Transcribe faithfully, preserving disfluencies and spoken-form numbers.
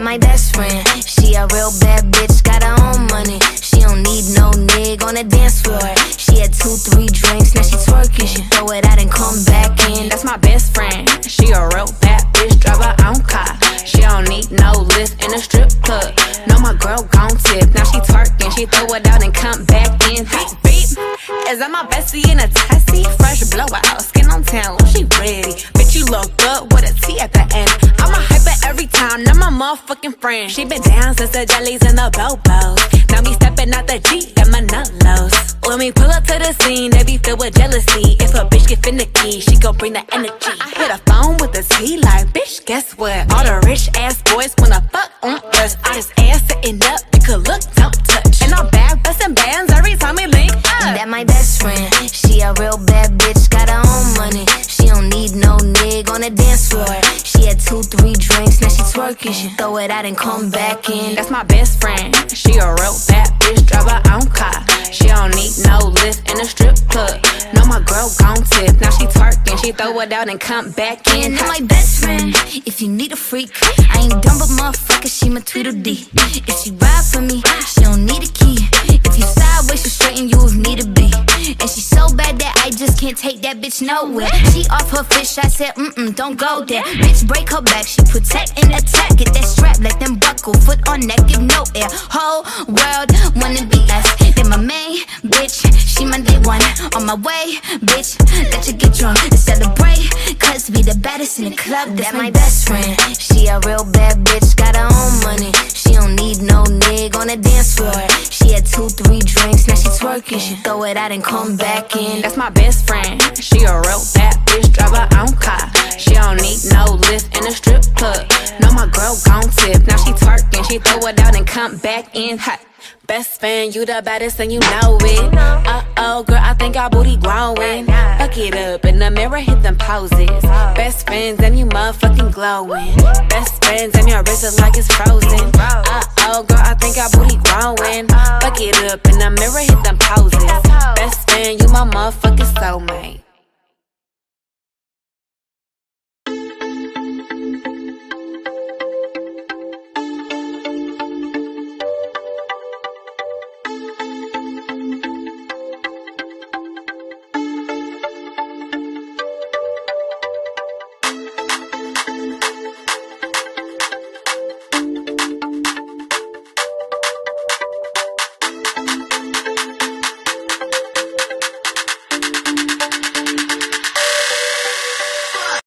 my best friend. She a real bad bitch, got her own money. She don't need no nigga on the dance floor. She had two, three drinks, now she twerking. She throw it out and come back in. That's my best friend. She a real bad bitch, drive her own car. She don't need no lift in a strip club. No, my girl gon' tip. Now she twerking, she throw it out and come back in. Beep, beep. Is that my bestie in a Tessie? Fresh blowout, skin on town, she ready. Bitch, you look good with a T at the end. I'm a hyper every time, now my motherfucking friend. She been down since the jellies and the Volvos. Now me steppin' out the Jeep, got my nullos. When we pull up to the scene, they be filled with jealousy. If a bitch get finicky, she gon' bring the energy. I hit a phone with a T like, bitch, guess what? All the rich ass boys wanna fuck on us. I just ass sitting up, you could look, don't touch. And I'm back bustin' bands every time we link up. That my best friend. She a real bad bitch, got her own money. She don't need no nigga on the dance floor. She had two, three drinks, now she twerking. She throw it out and come back in. That's my best friend. She a real bad bitch, drive her own car. She don't need no lift in a strip club. No, my girl gon' tip. Now she twerking, she throw it out and come back in. And my best friend, if you need a freak, I ain't dumb but motherfucker, she my Tweedledee. If she ride for me, she don't need a key. If you sideways, she straighten you if need to be. And she so bad that I just can't take that bitch nowhere. She off her fish, I said, mm-mm, don't go there. Bitch, break her back, she protect and attack. Get that strap, let them buckle, foot on neck, give no air. Whole world wanna be us. Then my main bitch, she my day one. On my way, bitch, let you get drunk and celebrate. Cause we the baddest in the club, that's my best friend. She a real bad bitch, got her own money. She don't need no nigga on the dance floor. She had two, three drinks, now she twerking. She throw it out and come back in. That's my best friend. She a real bad bitch, drive her own car. She don't need no lift in a strip club. No, my girl gon' tip. Now she twerking, she throw it out and come back in hot. Best friend, you the baddest and you know it. Uh-oh, girl, I think our booty growing. Fuck it up in the mirror, hit them poses. Best friends and you motherfucking glowing. Best friends and your wrist is like it's frozen. Uh-oh, girl, I think our booty growing. Fuck it up in the mirror, hit them poses. Best friend, you my motherfucking soulmate.